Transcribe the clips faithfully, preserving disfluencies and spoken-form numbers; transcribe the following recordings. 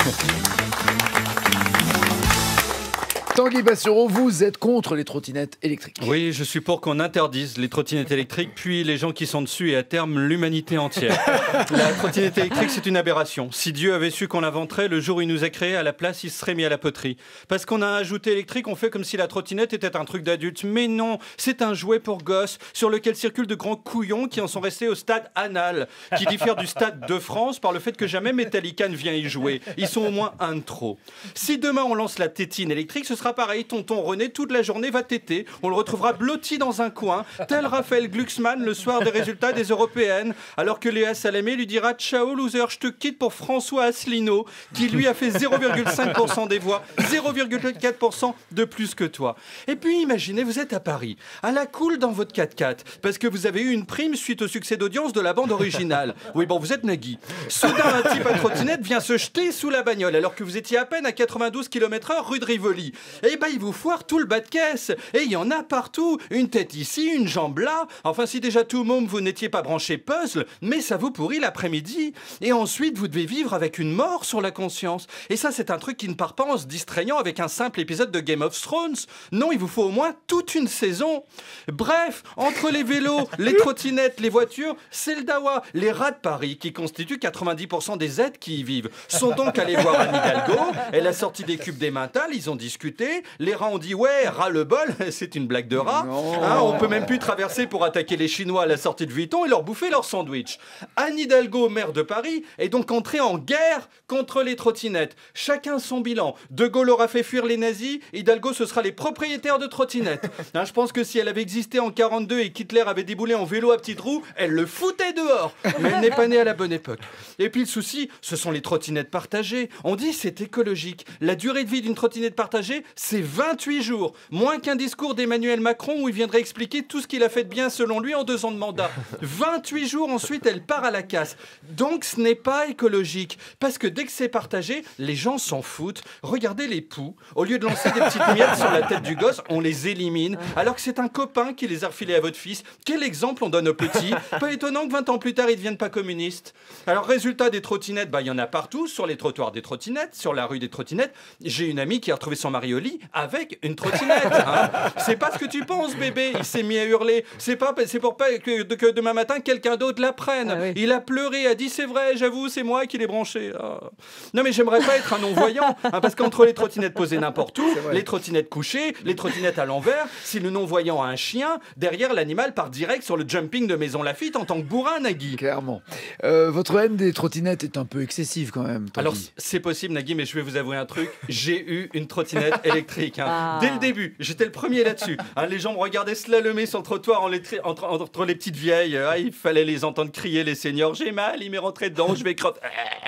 Tanguy Bassero, vous êtes contre les trottinettes électriques. Oui, je suis pour qu'on interdise les trottinettes électriques, puis les gens qui sont dessus et à terme l'humanité entière. La trottinette électrique, c'est une aberration. Si Dieu avait su qu'on l'inventerait, le jour où il nous a créés, à la place, il se serait mis à la poterie. Parce qu'on a ajouté électrique, on fait comme si la trottinette était un truc d'adulte. Mais non, c'est un jouet pour gosses sur lequel circulent de grands couillons qui en sont restés au stade anal, qui diffère du stade de France par le fait que jamais Metallica ne vient y jouer. Ils sont au moins un de trop. Si demain on lance la tétine électrique, ce sera pareil, tonton René toute la journée va téter, on le retrouvera blotti dans un coin, tel Raphaël Glucksmann le soir des résultats des européennes, alors que Léa Salamé lui dira ciao loser, je te quitte pour François Asselineau, qui lui a fait zéro virgule cinq pour cent des voix, zéro virgule quatre pour cent de plus que toi. Et puis imaginez, vous êtes à Paris, à la cool dans votre quatre-quatre, parce que vous avez eu une prime suite au succès d'audience de la bande originale. Oui bon, vous êtes Nagui. Soudain un type à trottinette vient se jeter sous la bagnole, alors que vous étiez à peine à quatre-vingt-douze kilomètres heure rue de Rivoli. Et ben il vous foire tout le bas de caisse. Et il y en a partout. Une tête ici, une jambe là. Enfin, si déjà tout môme, vous n'étiez pas branché puzzle, mais ça vous pourrit l'après-midi. Et ensuite, vous devez vivre avec une mort sur la conscience. Et ça, c'est un truc qui ne part pas en se distrayant avec un simple épisode de Game of Thrones. Non, il vous faut au moins toute une saison. Bref, entre les vélos, les trottinettes, les voitures, c'est le dawa. Les rats de Paris, qui constituent quatre-vingt-dix pour cent des aides qui y vivent, sont donc allés voir Anne Hidalgo. Elle a sorti des cubes des mentales, ils ont discuté. Les rats ont dit ouais, rat le bol, c'est une blague de rat. Hein, on peut même plus traverser pour attaquer les Chinois à la sortie de Vuitton et leur bouffer leur sandwich. Anne Hidalgo, maire de Paris, est donc entrée en guerre contre les trottinettes. Chacun son bilan. De Gaulle aura fait fuir les nazis, Hidalgo ce sera les propriétaires de trottinettes. Hein, je pense que si elle avait existé en quarante-deux et qu'Hitler avait déboulé en vélo à petite roue, elle le foutait dehors. Mais elle n'est pas née à la bonne époque. Et puis le souci, ce sont les trottinettes partagées. On dit c'est écologique. La durée de vie d'une trottinette partagée, c'est vingt-huit jours, moins qu'un discours d'Emmanuel Macron où il viendrait expliquer tout ce qu'il a fait de bien selon lui en deux ans de mandat. vingt-huit jours, ensuite elle part à la casse. Donc ce n'est pas écologique, parce que dès que c'est partagé, les gens s'en foutent. Regardez les poux, au lieu de lancer des petites miettes sur la tête du gosse, on les élimine, alors que c'est un copain qui les a refilés à votre fils. Quel exemple on donne aux petits? Pas étonnant que vingt ans plus tard, ils ne deviennent pas communistes. Alors résultat des trottinettes, bah, il y en a partout, sur les trottoirs des trottinettes, sur la rue des trottinettes. J'ai une amie qui a retrouvé son mari au lit avec une trottinette. Hein. C'est pas ce que tu penses, bébé. Il s'est mis à hurler. C'est pas, c'est pour pas que, que demain matin quelqu'un d'autre la prenne. Ah oui. Il a pleuré, a dit c'est vrai, j'avoue, c'est moi qui l'ai branché. Oh. Non mais j'aimerais pas être un non-voyant, hein, parce qu'entre les trottinettes posées n'importe où, les trottinettes couchées, les trottinettes à l'envers, si le non-voyant a un chien, derrière l'animal part direct sur le jumping de Maison Lafitte en tant que bourrin, Nagui. Clairement. Euh, votre haine des trottinettes est un peu excessive quand même. Alors c'est possible, Nagui, mais je vais vous avouer un truc. J'ai eu une trottinette électrique. Hein. Ah. Dès le début, j'étais le premier là-dessus. Hein, les gens me regardaient slalomer sur le trottoir en les tri- entre, entre les petites vieilles. Ah, il fallait les entendre crier, les seniors. J'ai mal, il m'est rentré dedans, je vais crotter.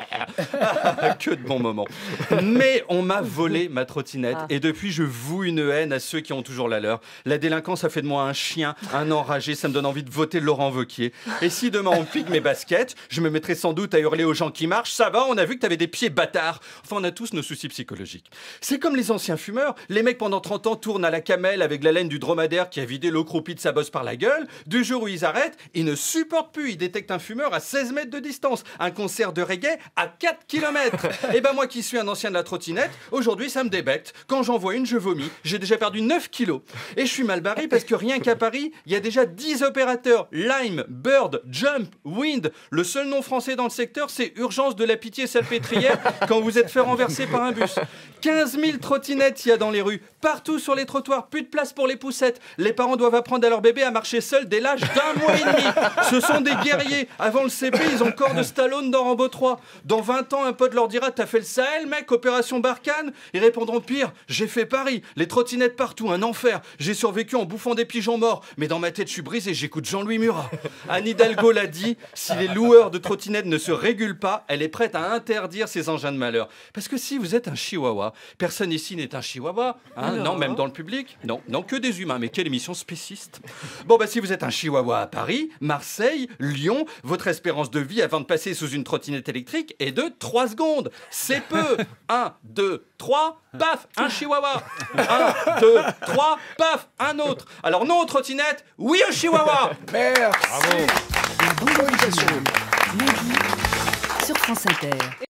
Que de bons moments. Mais on m'a volé ma trottinette ah. et depuis, je voue une haine à ceux qui ont toujours la leur. La délinquance a fait de moi un chien, un enragé. Ça me donne envie de voter Laurent Wauquiez. Et si demain on pique mes baskets, je me mettrai sans doute à hurler aux gens qui marchent. Ça va, on a vu que t'avais des pieds bâtards. Enfin, on a tous nos soucis psychologiques. C'est comme les anciens fumeurs. Les mecs pendant trente ans tournent à la camelle avec la laine du dromadaire qui a vidé l'eau croupie de sa bosse par la gueule. Du jour où ils arrêtent, ils ne supportent plus. Ils détectent un fumeur à seize mètres de distance. Un concert de reggae à quatre kilomètres. Et ben moi qui suis un ancien de la trottinette, aujourd'hui ça me débecte. Quand j'en vois une, je vomis. J'ai déjà perdu neuf kilos. Et je suis mal barré parce que rien qu'à Paris, il y a déjà dix opérateurs. Lime, Bird, Jump, Wind. Le seul nom français dans le secteur, c'est Urgence de la pitié salpêtrière quand vous êtes fait renverser par un bus. quinze mille trottinettes il y a dans les rues. Partout sur les trottoirs, plus de place pour les poussettes. Les parents doivent apprendre à leur bébé à marcher seul dès l'âge d'un mois et demi. Ce sont des guerriers. Avant le C P, ils ont le corps de Stallone dans Rambo trois. Dans vingt ans, un pote leur dira « T'as fait le Sahel, mec, opération Barkhane ?» Ils répondront pire « J'ai fait Paris, les trottinettes partout, un enfer. J'ai survécu en bouffant des pigeons morts. Mais dans ma tête, je suis brisé, j'écoute Jean-Louis Murat. » Anne Hidalgo l'a dit, si les loueurs de trottinettes ne se régulent pas, elle est prête à interdire ces engins de malheur. Parce que si vous êtes un chihuahua, personne ici n'est un chihuahua. Hein, non, même dans le public. Non, non, que des humains. Mais quelle émission spéciste. Bon, bah si vous êtes un chihuahua à Paris, Marseille, Lyon, votre espérance de vie avant de passer sous une trottinette électrique est de trois secondes. C'est peu. un, deux, trois, paf, un chihuahua. un, deux, trois, paf, un autre. Alors non aux trottinettes, oui au chihuahua. Merci. Bravo. Une bonne communication. Sur France Inter.